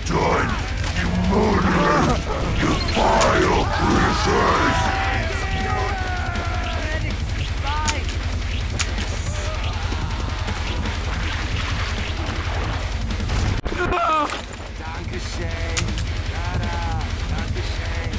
done? You murderers! You vile creatures! Dankeschön. Tada. Dankeschön.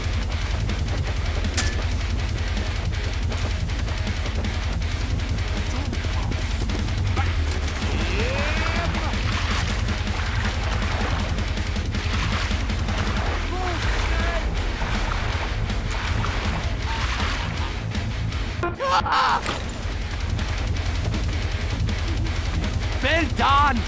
Well done!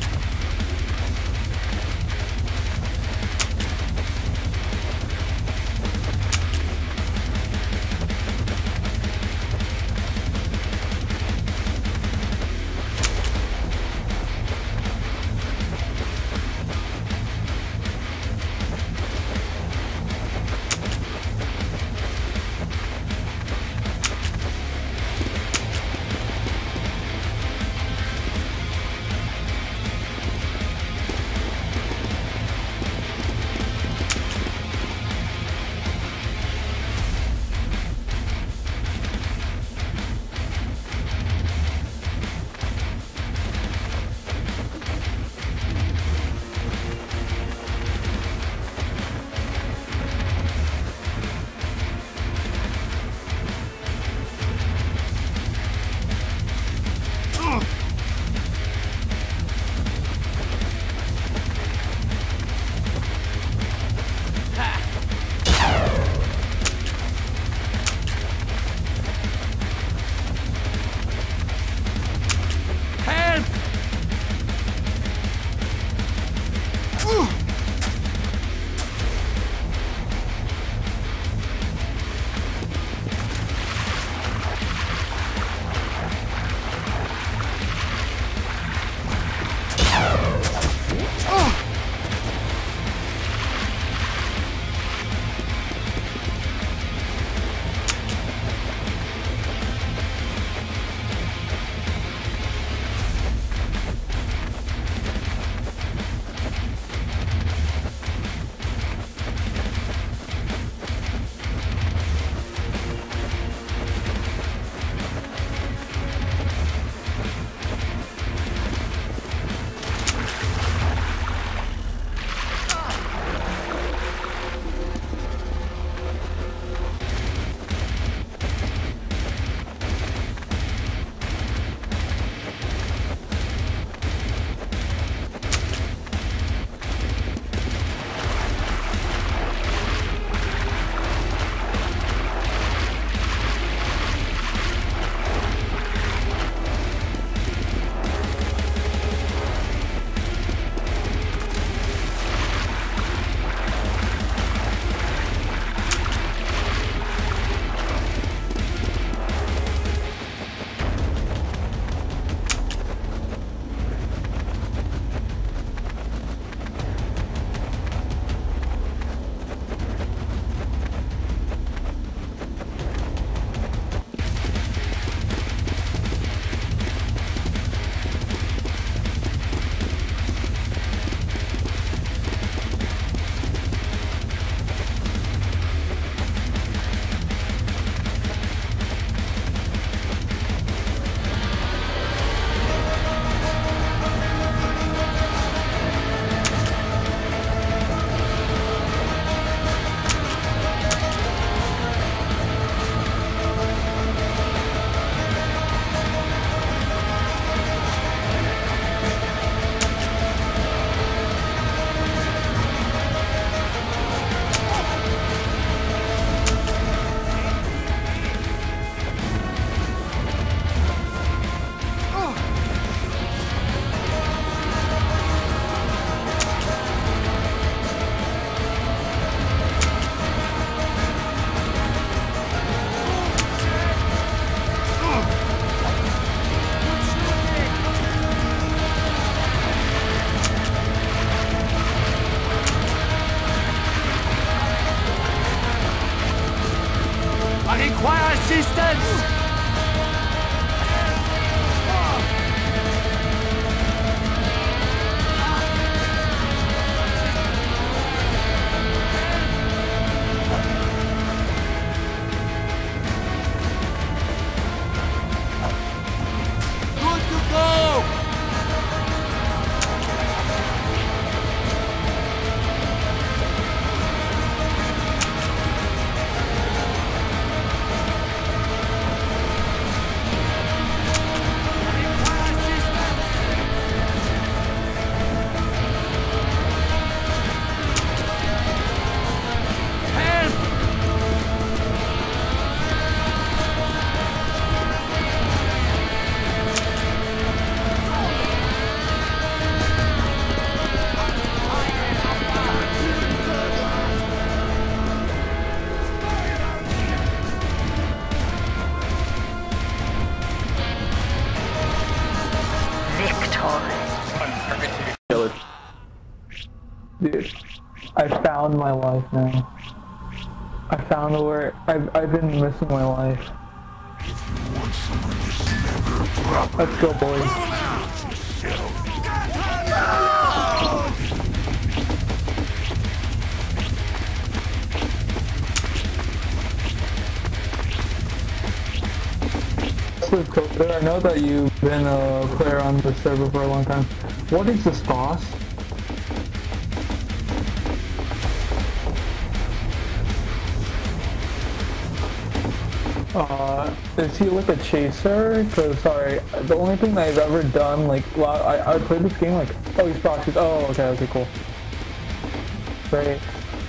Require assistance! Dude, I found my life now. I found where I've been missing my life. Let's go, boys. FestiveCoder, I know that you've been a player on the server for a long time. What is this boss? Is he like a chaser? Cause sorry, the only thing that I've ever done, like, well, I played this game like, oh, he's proxies. Oh, okay, cool. Great.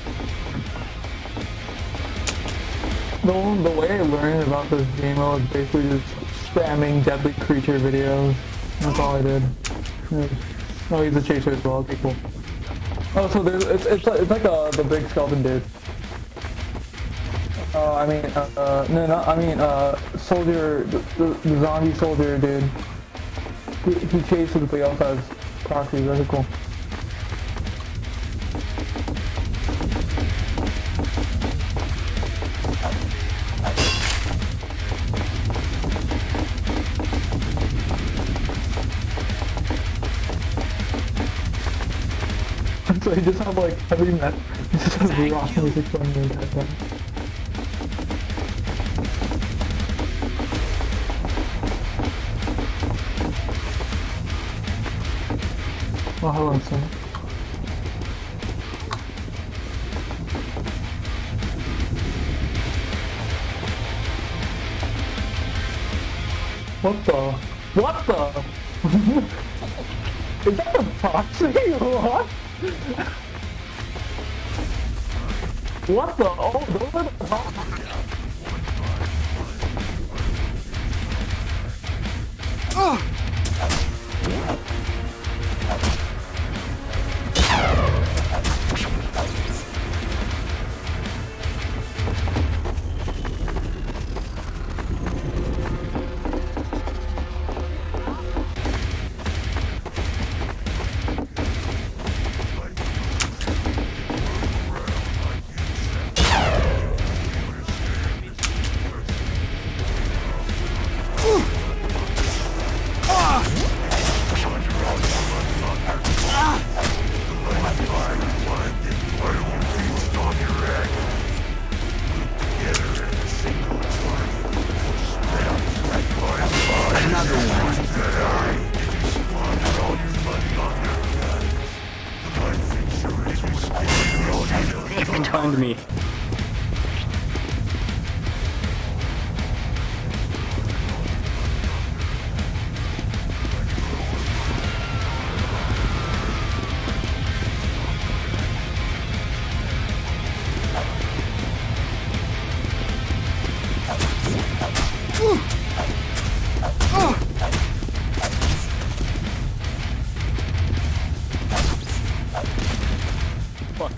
The way I learned about this game was basically just spamming deadly creature videos. That's all I did. Oh, he's a chaser as well. Okay, cool. Oh, so there's it's like the big skeleton dude. Soldier, the zombie soldier dude. He chases, but he also has proxies. That's cool. So he just have like heavy metal. He just has rock music playing in the background. Oh, hold on, son. What the? What the? Is that the proxy? What? What the? Oh, those are the proxies. Found me. Fuck.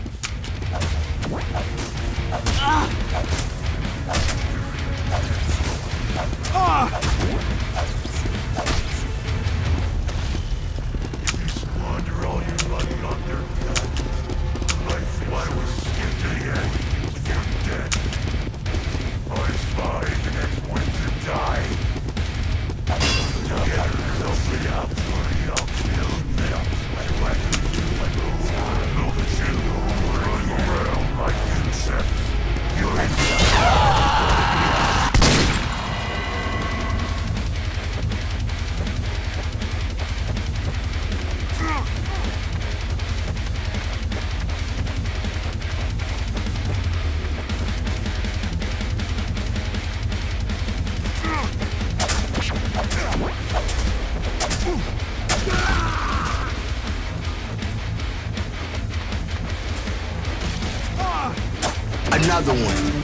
Another one.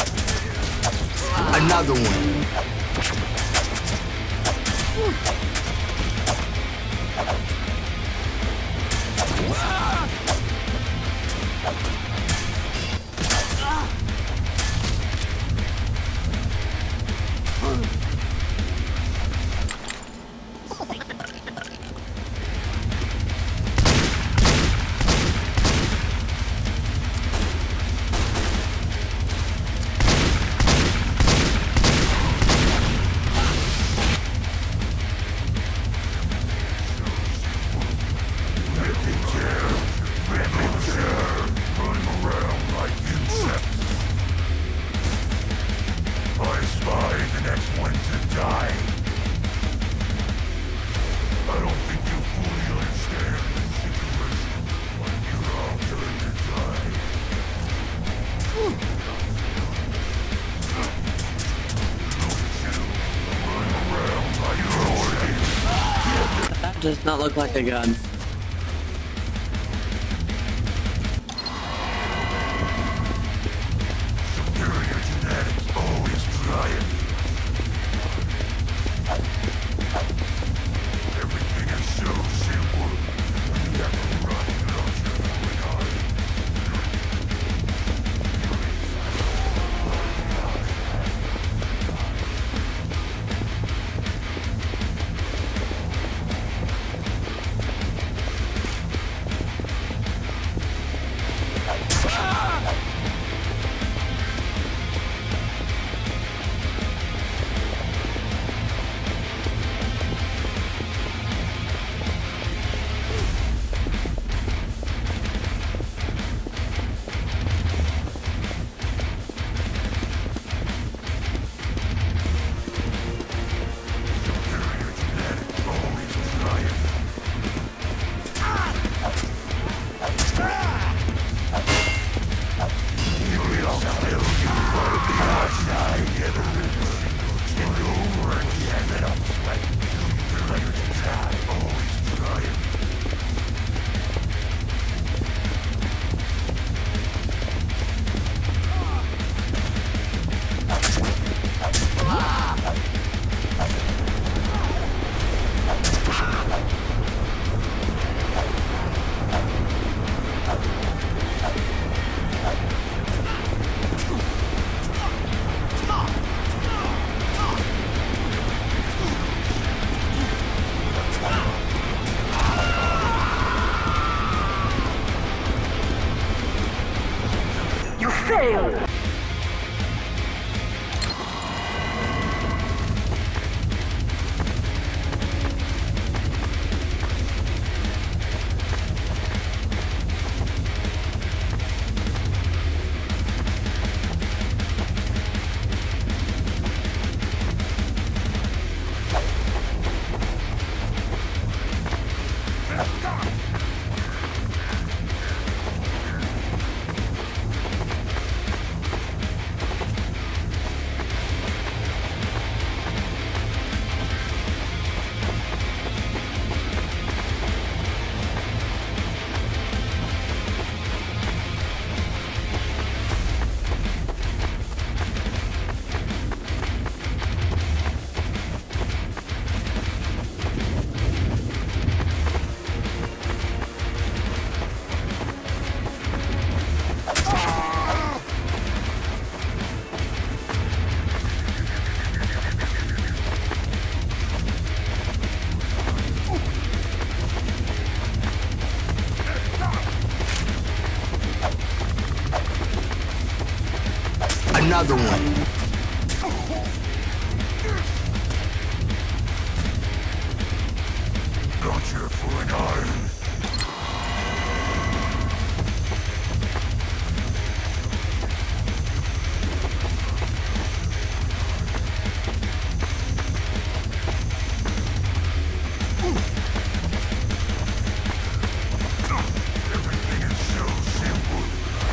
Another one. die. I don't think you fully understand the situation when you're all going to die. Run around by your orders. That does not look like a gun. Superior genetics always trying. Everything is so simple when you have a rocket launcher going on. Another one. Launcher for an arm. Everything is so simple.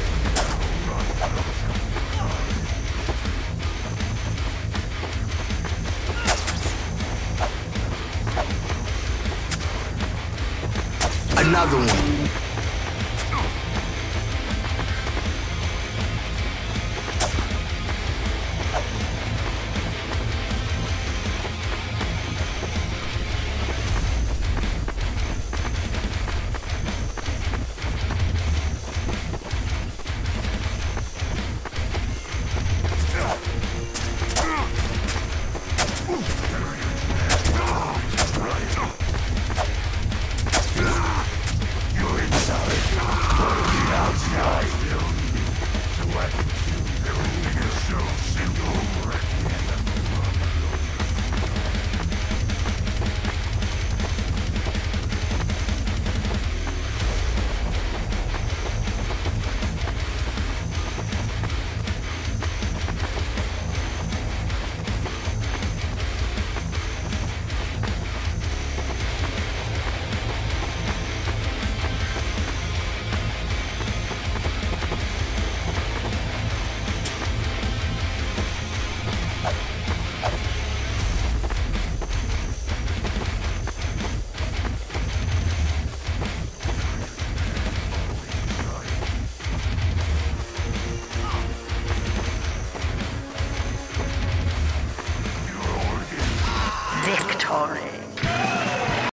Another one. You're Victory.